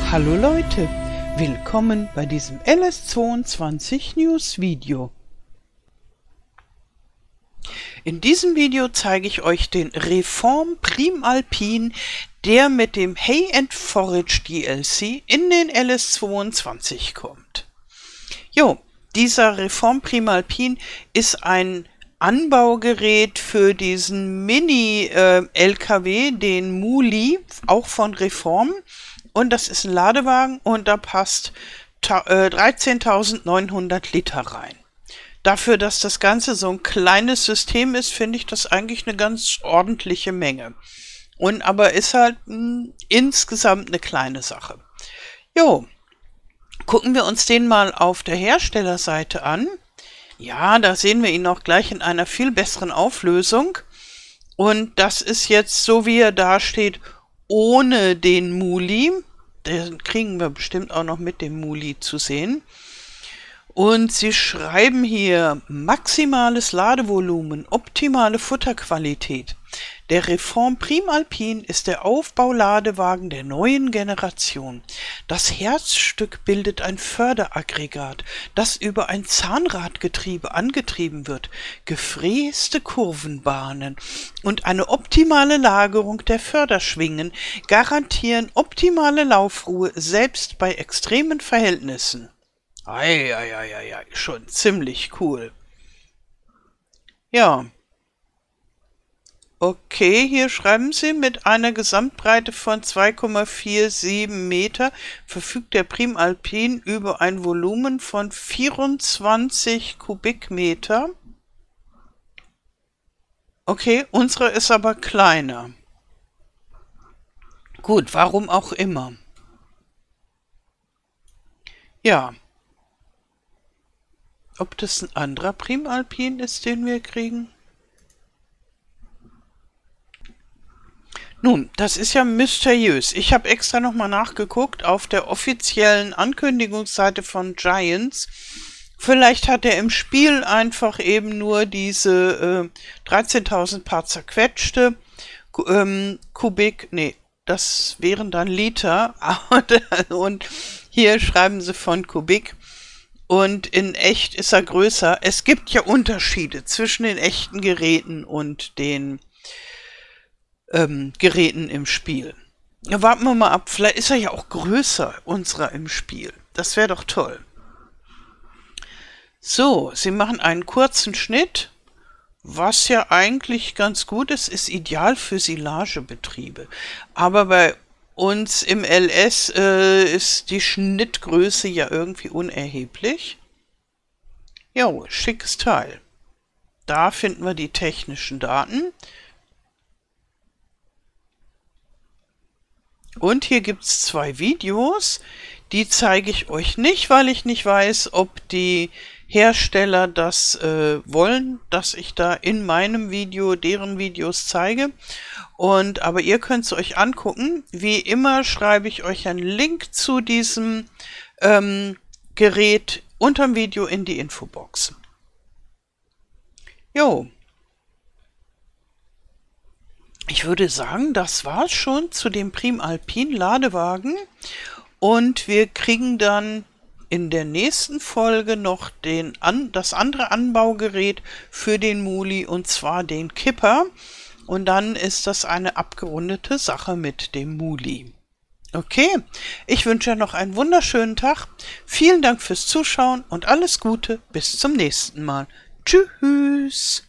Hallo Leute, willkommen bei diesem LS22 News Video. In diesem Video zeige ich euch den Reform Primalpin, der mit dem Hay and Forage DLC in den LS22 kommt. Jo, dieser Reform Primalpin ist ein Anbaugerät für diesen Mini-LKW, den Muli, auch von Reform. Und das ist ein Ladewagen und da passt 13.900 Liter rein. Dafür, dass das Ganze so ein kleines System ist, finde ich das eigentlich eine ganz ordentliche Menge. Und aber ist halt insgesamt eine kleine Sache. Jo, gucken wir uns den mal auf der Herstellerseite an. Ja, da sehen wir ihn auch gleich in einer viel besseren Auflösung. Und das ist jetzt so, wie er da steht, ohne den Muli. Den kriegen wir bestimmt auch noch mit dem Muli zu sehen. Und sie schreiben hier maximales Ladevolumen, optimale Futterqualität. Der Reform Primalpin ist der Aufbauladewagen der neuen Generation. Das Herzstück bildet ein Förderaggregat, das über ein Zahnradgetriebe angetrieben wird. Gefräste Kurvenbahnen und eine optimale Lagerung der Förderschwingen garantieren optimale Laufruhe selbst bei extremen Verhältnissen. Eieieiei, schon ziemlich cool. Ja. Okay, hier schreiben sie, mit einer Gesamtbreite von 2,47 Meter verfügt der Primalpin über ein Volumen von 24 Kubikmeter. Okay, unsere ist aber kleiner. Gut, warum auch immer. Ja. Ob das ein anderer Primalpin ist, den wir kriegen? Nun, das ist ja mysteriös. Ich habe extra nochmal nachgeguckt auf der offiziellen Ankündigungsseite von Giants. Vielleicht hat er im Spiel einfach eben nur diese 13.000 paar zerquetschte Kubik, nee, das wären dann Liter. Und hier schreiben sie von Kubik. Und in echt ist er größer. Es gibt ja Unterschiede zwischen den echten Geräten und den Geräten im Spiel. Ja, warten wir mal ab. Vielleicht ist er ja auch größer, unserer im Spiel. Das wäre doch toll. So, sie machen einen kurzen Schnitt. Was ja eigentlich ganz gut ist, ist ideal für Silagebetriebe. Aber bei uns im LS ist die Schnittgröße ja irgendwie unerheblich. Jo, schickes Teil. Da finden wir die technischen Daten. Und hier gibt es 2 Videos. Die zeige ich euch nicht, weil ich nicht weiß, ob die Hersteller das wollen, dass ich da in meinem Video deren Videos zeige. Aber ihr könnt es euch angucken. Wie immer schreibe ich euch einen Link zu diesem Gerät unterm Video in die Infobox. Jo. Ich würde sagen, das war's schon zu dem Primalpin Ladewagen. Und wir kriegen dann in der nächsten Folge noch das andere Anbaugerät für den Muli, und zwar den Kipper. Und dann ist das eine abgerundete Sache mit dem Muli. Okay, ich wünsche noch einen wunderschönen Tag. Vielen Dank fürs Zuschauen und alles Gute. Bis zum nächsten Mal. Tschüss.